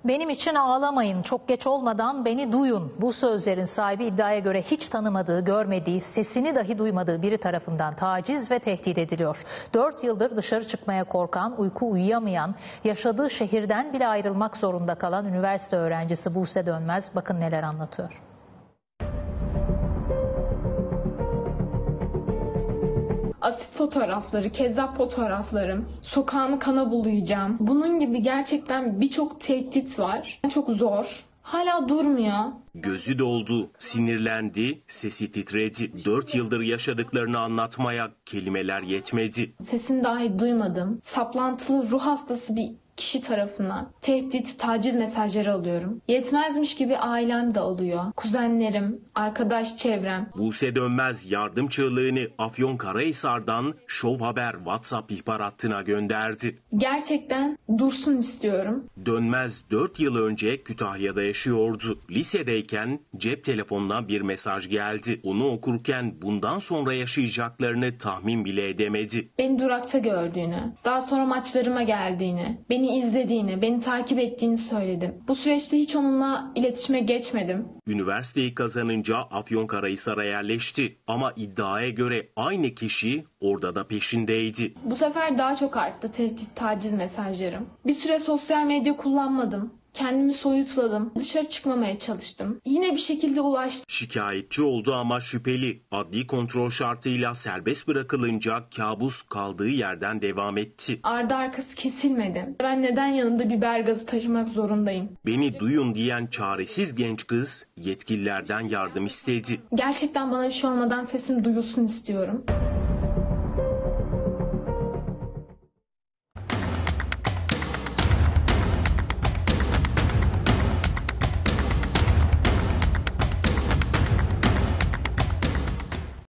Benim için ağlamayın, çok geç olmadan beni duyun. Bu sözlerin sahibi iddiaya göre hiç tanımadığı, görmediği, sesini dahi duymadığı biri tarafından taciz ve tehdit ediliyor. 4 yıldır dışarı çıkmaya korkan, uyku uyuyamayan, yaşadığı şehirden bile ayrılmak zorunda kalan üniversite öğrencisi Buse Dönmez bakın neler anlatıyor. Asit fotoğrafları, kezzap fotoğraflarım, sokağını kana bulayacağım. Bunun gibi gerçekten birçok tehdit var. Çok zor. Hala durmuyor. Gözü doldu, sinirlendi, sesi titredi. 4 yıldır yaşadıklarını anlatmaya kelimeler yetmedi. Sesini dahi duymadım. Saplantılı ruh hastası bir kişi tarafından tehdit, taciz mesajları alıyorum. Yetmezmiş gibi ailem de alıyor. Kuzenlerim, arkadaş çevrem. Buse Dönmez yardım çığlığını Afyonkarahisar'dan Show Haber WhatsApp ihbar hattına gönderdi. Gerçekten dursun istiyorum. Dönmez 4 yıl önce Kütahya'da yaşıyordu. Lisedeyken cep telefonuna bir mesaj geldi. Onu okurken bundan sonra yaşayacaklarını tahmin bile edemedi. Beni durakta gördüğünü, daha sonra maçlarıma geldiğini, beni izlediğini, beni takip ettiğini söyledim. Bu süreçte hiç onunla iletişime geçmedim. Üniversiteyi kazanınca Afyonkarahisar'a yerleşti. Ama iddiaya göre aynı kişi orada da peşindeydi. Bu sefer daha çok arttı tehdit, taciz mesajlarım. Bir süre sosyal medya kullanmadım. Kendimi soyutladım. Dışarı çıkmamaya çalıştım. Yine bir şekilde ulaştım. Şikayetçi oldu ama şüpheli. Adli kontrol şartıyla serbest bırakılınca kabus kaldığı yerden devam etti. Ardı arkası kesilmedi. Ben neden yanımda biber gazı taşımak zorundayım? Beni duyun diyen çaresiz genç kız yetkililerden yardım istedi. Gerçekten bana bir şey olmadan sesim duyulsun istiyorum.